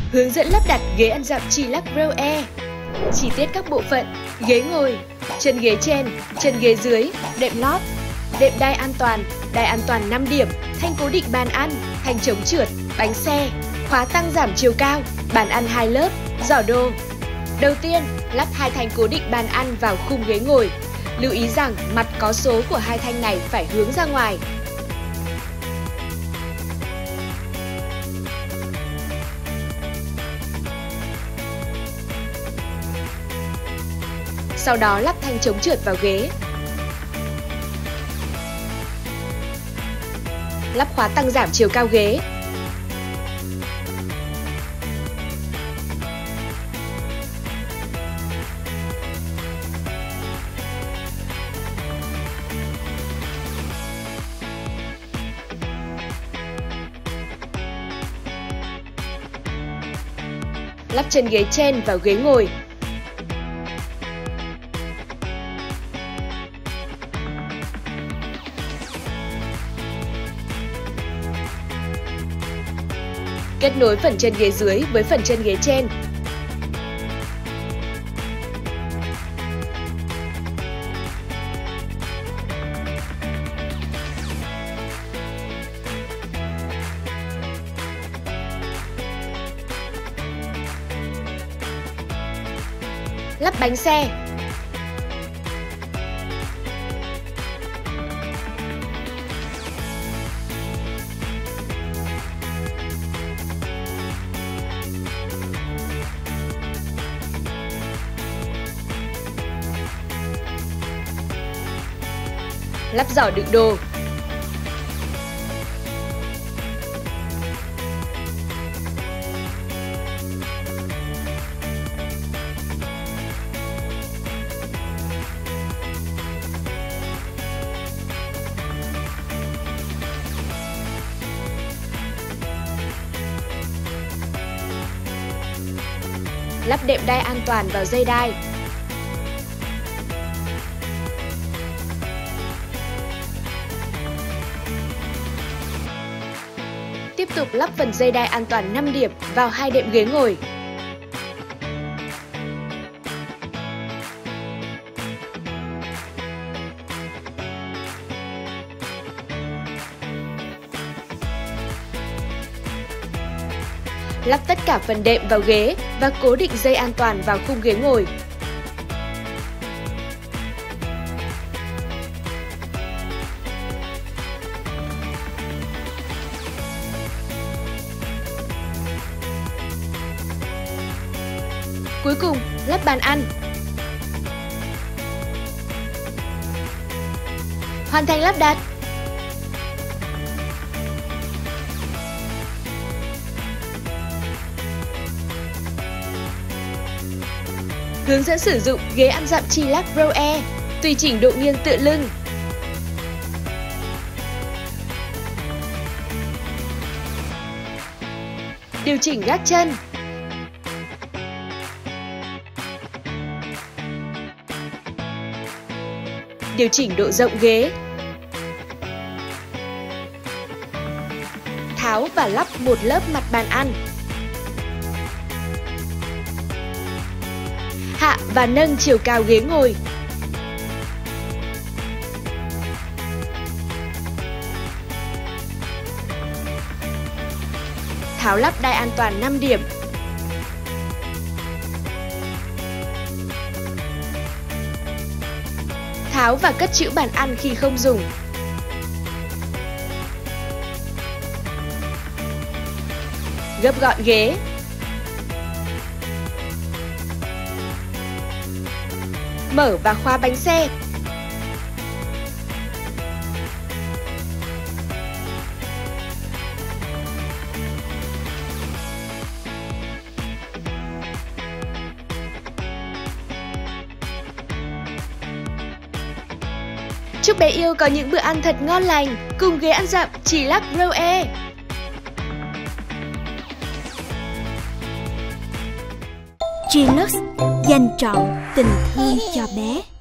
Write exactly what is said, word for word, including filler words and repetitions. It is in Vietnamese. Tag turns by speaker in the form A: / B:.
A: Hướng dẫn lắp đặt ghế ăn dặm Chillax Rail Air. Chi tiết các bộ phận: ghế ngồi, chân ghế trên, chân ghế dưới, đệm lót, đệm đai an toàn, đai an toàn năm điểm, thanh cố định bàn ăn, thanh chống trượt, bánh xe, khóa tăng giảm chiều cao, bàn ăn hai lớp, giỏ đồ. Đầu tiên, lắp hai thanh cố định bàn ăn vào khung ghế ngồi. Lưu ý rằng mặt có số của hai thanh này phải hướng ra ngoài. Sau đó lắp thanh chống trượt vào ghế. Lắp khóa tăng giảm chiều cao ghế. Lắp chân ghế trên vào ghế ngồi. Kết nối phần chân ghế dưới với phần chân ghế trên. Lắp bánh xe. Lắp giỏ đựng đồ. Lắp đệm đai an toàn vào dây đai. Tiếp tục lắp phần dây đai an toàn năm điểm vào hai đệm ghế ngồi. Lắp tất cả phần đệm vào ghế và cố định dây an toàn vào khung ghế ngồi. Cuối cùng, lắp bàn ăn. Hoàn thành lắp đặt. Hướng dẫn sử dụng ghế ăn dặm Chillax Rail Air. Tùy chỉnh độ nghiêng tựa lưng. Điều chỉnh gác chân. Điều chỉnh độ rộng ghế. Tháo và lắp một lớp mặt bàn ăn. Hạ và nâng chiều cao ghế ngồi. Tháo lắp đai an toàn năm điểm. Tháo và cất trữ bàn ăn khi không dùng. Gấp gọn ghế. Mở và khóa bánh xe. Chúc bé yêu có những bữa ăn thật ngon lành cùng ghế ăn dặm Chillax Rail Air.
B: Chillax dành trọn tình thương cho bé.